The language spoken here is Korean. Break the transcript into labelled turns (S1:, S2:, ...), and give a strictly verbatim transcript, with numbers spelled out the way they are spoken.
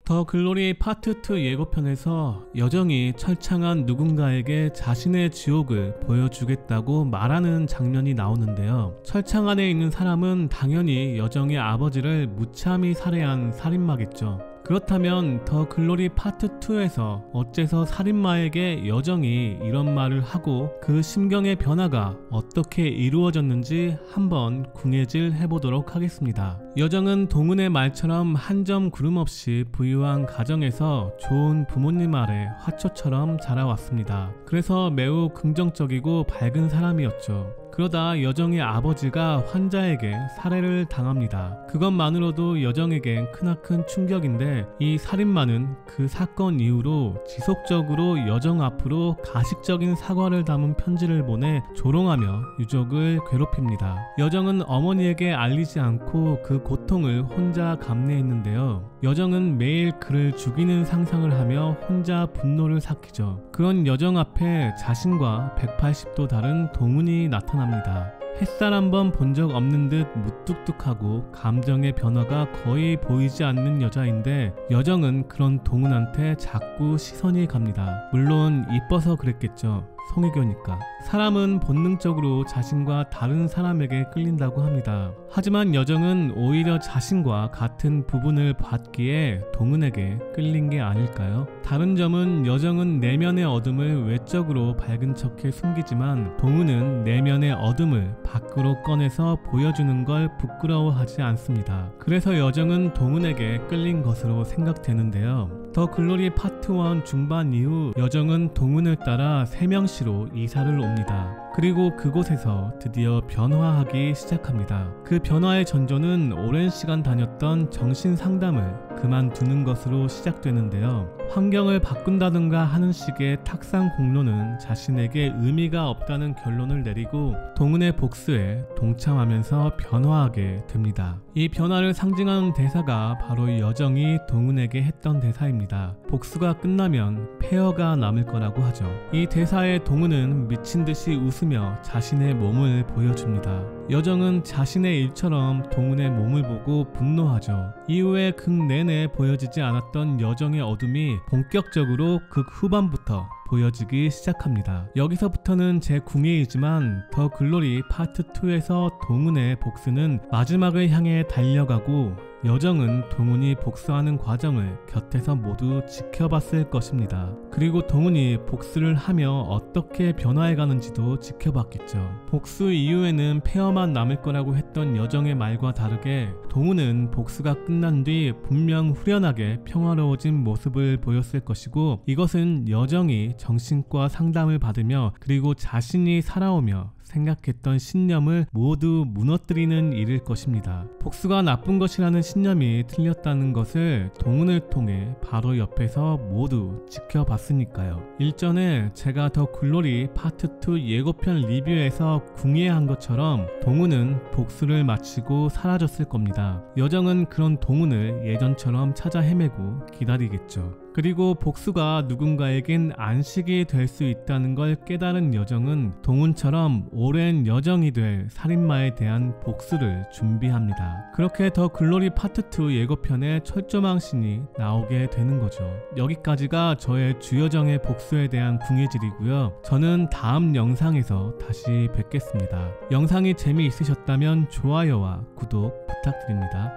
S1: 더 글로리 파트 투 예고편에서 여정이 철창한 누군가에게 자신의 지옥을 보여주겠다고 말하는 장면이 나오는데요. 철창 안에 있는 사람은 당연히 여정의 아버지를 무참히 살해한 살인마겠죠. 그렇다면 더 글로리 파트 투에서 어째서 살인마에게 여정이 이런 말을 하고 그 심경의 변화가 어떻게 이루어졌는지 한번 궁예질 해보도록 하겠습니다. 여정은 동은의 말처럼 한 점 구름 없이 부유한 가정에서 좋은 부모님 아래 화초처럼 자라왔습니다. 그래서 매우 긍정적이고 밝은 사람이었죠. 그러다 여정의 아버지가 환자에게 살해를 당합니다. 그것만으로도 여정에겐 크나큰 충격인데 이 살인마는 그 사건 이후로 지속적으로 여정 앞으로 가식적인 사과를 담은 편지를 보내 조롱하며 유족을 괴롭힙니다. 여정은 어머니에게 알리지 않고 그 고통을 혼자 감내했는데요. 여정은 매일 그를 죽이는 상상을 하며 혼자 분노를 삭히죠. 그런 여정 앞에 자신과 백팔십 도 다른 동은이 나타납니다. 햇살 한번 본 적 없는 듯 무뚝뚝하고 감정의 변화가 거의 보이지 않는 여자인데 여정은 그런 동은한테 자꾸 시선이 갑니다. 물론 이뻐서 그랬겠죠. 성애교니까. 사람은 본능적으로 자신과 다른 사람에게 끌린다고 합니다. 하지만 여정은 오히려 자신과 같은 부분을 봤기에 동은에게 끌린 게 아닐까요? 다른 점은 여정은 내면의 어둠을 외적으로 밝은 척해 숨기지만 동은은 내면의 어둠을 밖으로 꺼내서 보여주는 걸 부끄러워하지 않습니다. 그래서 여정은 동은에게 끌린 것으로 생각되는데요. 더 글로리 파트 원 중반 이후 여정은 동은을 따라 세명시로 이사를 옵니다. 그리고 그곳에서 드디어 변화하기 시작합니다. 그 변화의 전조는 오랜 시간 다녔던 정신상담을 그만두는 것으로 시작되는데요. 환경을 바꾼다든가 하는 식의 탁상 공로는 자신에게 의미가 없다는 결론을 내리고 동은의 복수에 동참하면서 변화하게 됩니다. 이 변화를 상징하는 대사가 바로 여정이 동은에게 했던 대사입니다. 복수가 끝나면 폐허가 남을 거라고 하죠. 이 대사에 동은은 미친듯이 웃으며 자신의 몸을 보여줍니다. 여정은 자신의 일처럼 동은의 몸을 보고 분노하죠. 이후에 극 내내 보여지지 않았던 여정의 어둠이 본격적으로 극 후반부터 보여지기 시작합니다. 여기서부터는 제 궁예이지만 더 글로리 파트 투에서 동은의 복수는 마지막을 향해 달려가고 여정은 동은이 복수하는 과정을 곁에서 모두 지켜봤을 것입니다. 그리고 동은이 복수를 하며 어떻게 변화해가는지도 지켜봤겠죠. 복수 이후에는 폐허만 남을 거라고 했던 여정의 말과 다르게 동은은 복수가 끝난 뒤 분명 후련하게 평화로워진 모습을 보였을 것이고 이것은 여정이 정신과 상담을 받으며 그리고 자신이 살아오며 생각했던 신념을 모두 무너뜨리는 일일 것입니다. 복수가 나쁜 것이라는 신념이 틀렸다는 것을 동은을 통해 바로 옆에서 모두 지켜봤으니까요. 일전에 제가 더 글로리 파트 투 예고편 리뷰에서 궁예한 것처럼 동은은 복수를 마치고 사라졌을 겁니다. 여정은 그런 동은을 예전처럼 찾아 헤매고 기다리겠죠. 그리고 복수가 누군가에겐 안식이 될 수 있다는 걸 깨달은 여정은 동은처럼 오랜 여정이 될 살인마에 대한 복수를 준비합니다. 그렇게 더 글로리 파트 투 예고편에 철조망신이 나오게 되는 거죠. 여기까지가 저의 주여정의 복수에 대한 궁예질이고요. 저는 다음 영상에서 다시 뵙겠습니다. 영상이 재미있으셨다면 좋아요와 구독 부탁드립니다.